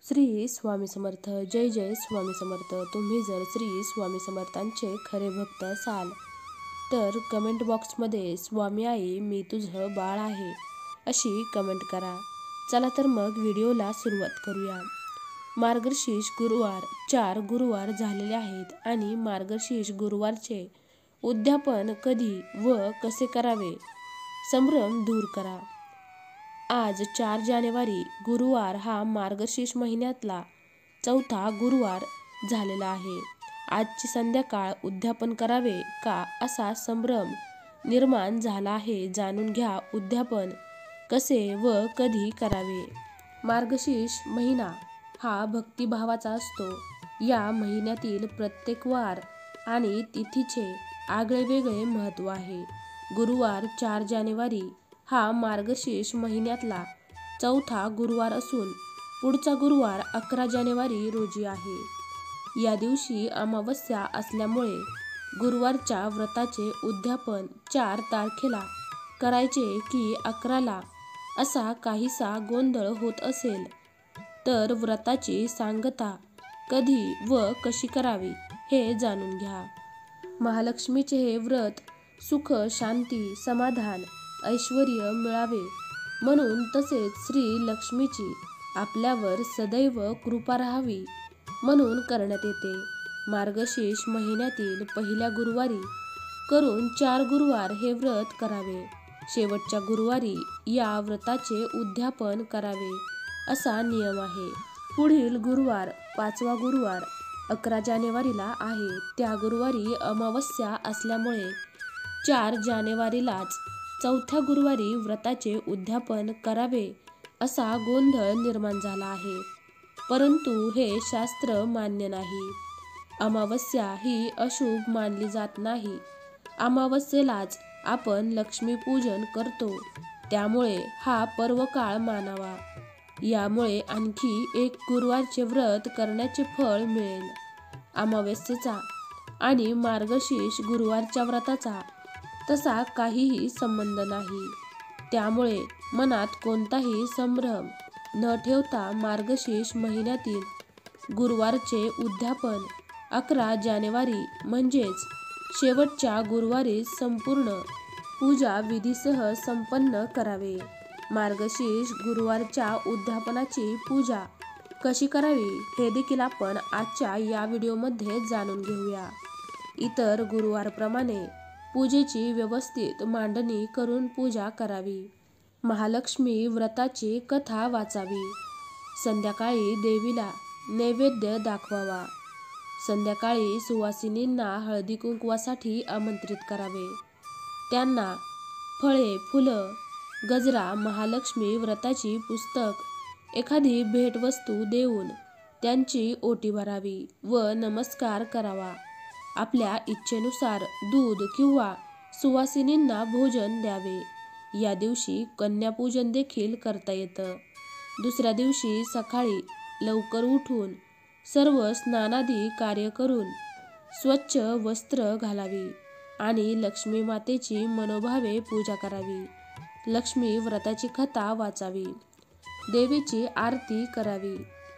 श्री स्वामी समर्थ. जय जय स्वामी समर्थ. तुम्ही जर श्री स्वामी समर्थांचे खरे भक्त असाल तर कमेंट बॉक्समध्ये स्वामी आई मी तुझं बाळ आहे अशी कमेंट करा. चला तर मग व्हिडिओला सुरुवात करूया. मार्गशीर्ष गुरुवार 4 गुरुवार झालेले आहेत आणि मार्गशीर्ष गुरुवारचे उद्यापन कधी व कसे करावे, संभ्रम दूर करा. आज 4 जानेवारी गुरुवार हा मार्गशीर्ष महिन्यातला चौथा गुरुवार झालेला आहे. आजची संध्याकाळ उद्यापन करावे का असा संभ्रम निर्माण झाला आहे. जाणून घ्या उद्यापन कसे व कधी करावे. मार्गशीर्ष महिना हा भक्तिभावाचा असतो. या महिन्यातील प्रत्येक वार आणि तिथीचे आगळेवेगळे महत्त्व आहे. गुरुवार 4 जानेवारी हा मार्गशीर्ष महिन्यातला चौथा गुरुवार असून पुढचा गुरुवार 11 जानेवारी रोजी आहे. या दिवशी अमावस्या असल्यामुळे गुरुवारच्या व्रताचे उद्यापन 4 तारखेला करायचे की 11ला असा काहीसा गोंधळ होत असेल तर व्रताची सांगता कधी व कशी करावी हे जाणून घ्या. महालक्ष्मीचे हे व्रत सुख, शांती, समाधान, ऐश्वर्य मिळावे म्हणून तसेच श्री लक्ष्मीची आपल्यावर सदैव कृपा राहावी म्हणून करण्यात येते. मार्गशीर्ष महिन्यातील पहिल्या गुरुवारी करून 4 गुरुवार हे व्रत करावे. शेवटच्या गुरुवारी या व्रताचे उद्यापन करावे असा नियम आहे. पुढील गुरुवार 5वा गुरुवार 11 जानेवारीला आहे. त्या गुरुवारी अमावस्या असल्यामुळे 4 जानेवारीलाच चौथ्या गुरुवारी व्रताचे उद्यापन करावे असा गोंधळ निर्माण झाला आहे. परंतु हे शास्त्र मान्य नाही. अमावस्या ही अशुभ मानली जात नाही. अमावस्येलाच आपण लक्ष्मीपूजन करतो त्यामुळे हा पर्वकाळ मानावा. यामुळे आणखी एक गुरुवारचे व्रत करण्याचे फळ मिळेल. अमावस्येचा आणि मार्गशीर्ष गुरुवारच्या व्रताचा तसा काहीही संबंध नाही. त्यामुळे मनात कोणताही संभ्रम न ठेवता मार्गशीर्ष महिन्यातील गुरुवारचे उद्यापन 11 जानेवारी म्हणजेच शेवटच्या गुरुवारी संपूर्ण पूजा विधीसह संपन्न करावे. मार्गशीर्ष गुरुवारच्या उद्यापनाची पूजा कशी करावी हे देखील आपण आजच्या या व्हिडिओमध्ये जाणून घेऊया. इतर गुरुवारप्रमाणे पूजेची व्यवस्थित मांडणी करून पूजा करावी. महालक्ष्मी व्रताची कथा वाचावी. संध्याकाळी देवीला नैवेद्य दाखवावा. संध्याकाळी सुवासिनींना हळदी कुंकवासाठी आमंत्रित करावे. त्यांना फळे, फुलं, गजरा, महालक्ष्मी व्रताची पुस्तक, एखादी भेटवस्तू देऊन त्यांची ओटी भरावी व नमस्कार करावा. आपल्या इच्छेनुसार दूध किंवा सुवासिनींना भोजन द्यावे. या दिवशी कन्यापूजन देखील करता येतं. दुसऱ्या दिवशी सकाळी लवकर उठून सर्व स्नानादी कार्य करून स्वच्छ वस्त्र घालावी आणि लक्ष्मी मातेची मनोभावे पूजा करावी. लक्ष्मी व्रताची कथा वाचावी. देवीची आरती करावी.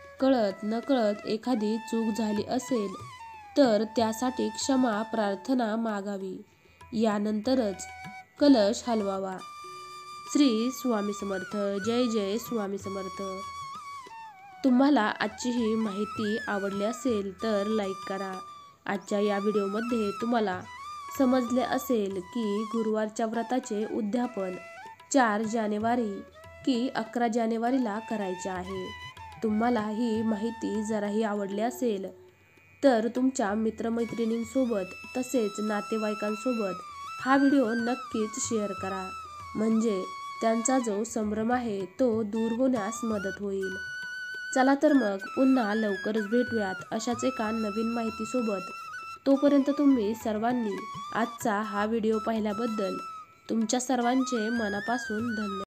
कळत नकळत एखादी चूक झाली असेल तर त्यासाठी क्षमा प्रार्थना मागावी. यानंतरच कलश हलवावा. श्री स्वामी समर्थ. जय जय स्वामी समर्थ. तुम्हाला आजची ही माहिती आवडली असेल तर लाईक करा. आजच्या या व्हिडिओमध्ये तुम्हाला समजले असेल की गुरुवारच्या व्रताचे उद्यापन 4 जानेवारी की 11 जानेवारीला करायचे आहे. तुम्हाला ही माहिती जराही आवडली असेल तर तुमच्या मित्रमैत्रिणींसोबत तसेच नातेवाईकांसोबत हा व्हिडिओ नक्कीच शेअर करा. म्हणजे त्यांचा जो संभ्रम आहे तो दूर होण्यास मदत होईल. चला तर मग पुन्हा लवकरच भेटूयात अशाच एका नवीन माहितीसोबत. तोपर्यंत तुम्ही सर्वांनी आजचा हा व्हिडिओ पाहिल्याबद्दल तुमच्या सर्वांचे मनापासून धन्यवाद.